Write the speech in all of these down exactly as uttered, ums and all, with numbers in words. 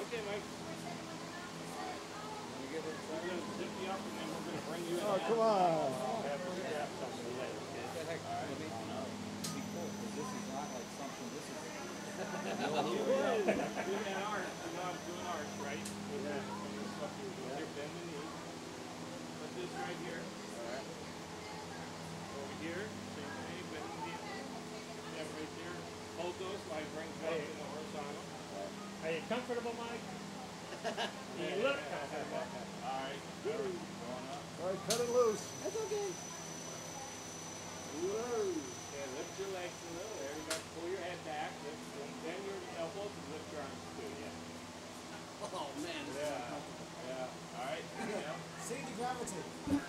Okay, Mike. We're going to zip you up and then we're going to bring you in. Oh, come on. I'll have to strap something to that. What the heck? I mean, be cool, because this is not like something, this is... You would. Doing that arch, you know I'm doing arch, right? Yeah. Here, bend the knee. Put this right here. Alright. Over here, same thing, bend the knee. Yeah, right there. Hold those while I bring back in the horizontal. Are you comfortable, Mike? You look comfortable. Alright, going up. Alright, cut it loose. That's okay. Whoa. Okay, lift your legs a little. There you go. Pull your head back. Lift, bend your elbows and lift your arms too. Yeah. Oh man. This Yeah. is uncomfortable. Yeah. All right. Yeah. See the gravity.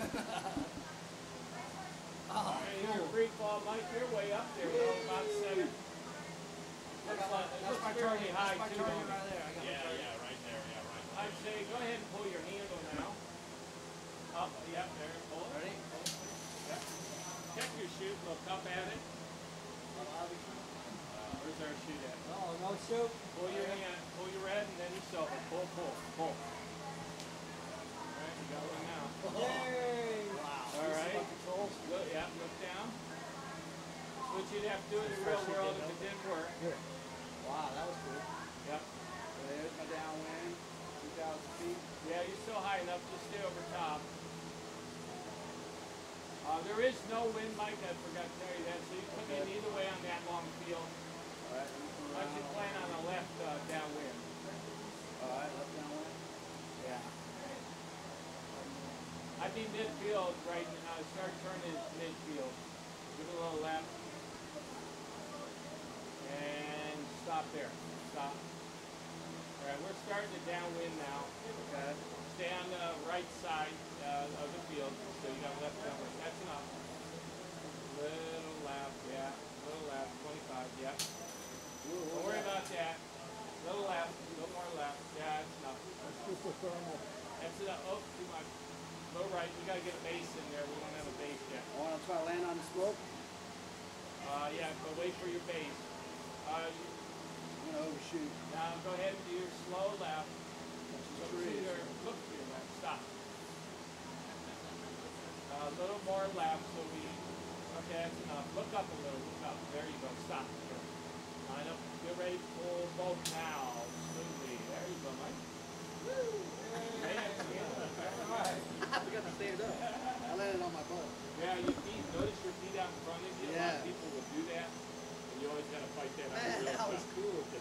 Oh, All right. Here, free fall, Mike. You're way up there. Well, about seven. Looks like it looks fairly high That's my too. target right there. I got Yeah. my target. Yeah. Right there. Yeah. Right. I'd say go ahead and pull your handle now. Up. Yep. There. Pull it. Ready? Yep. Check your chute. Look up at it. Uh, where's our chute at? No, no shoot. Pull your hand, pull your red, and then your silver. Pull, pull, pull. Alright, you got one now. Yay! Wow. Alright. Controls. Look, yeah, look down. That's what you'd have to do in the real world if it didn't work. Wow, that was cool. Yep. So there's my downwind, two thousand feet. Yeah, you're still high enough. Just stay over top. Uh, there is no wind, Mike. I forgot to tell you that. So you come in either way on that long field. Alright, Why don't you plan on the left uh, downwind? Alright, left downwind. Yeah. I'd be midfield right now. Start turning midfield. Give it a little left. And stop there. Stop. Alright, we're starting to downwind now. Okay. Stay on the right side uh, of the field. So you got left downwind. That's enough. Little left, yeah. Little left. twenty-five, yeah. Don't worry about that. Little left. Little more left. Yeah, that's enough. That's just a thermal. That's enough. Oh, too much. Go right. We gotta get a base in there. We don't have a base yet. I want to try to land on the slope. Uh, yeah, but wait for your base. Uh, you, I'm going to overshoot. now go ahead and do your slow left. Look to trees. your, look to your left. Stop. Uh, a little more left, so we. Okay, that's enough. Look up a little. Look up. There you go. Stop. Line up. Get ready to pull both now. Smoothly. There you go, Mike. Woo! Man, all right. We got to stand up. I landed on my butt. Yeah, your feet. Notice your feet out in front of you. A lot Yeah. of people will do that. And you always got to fight that. Man, that was cool.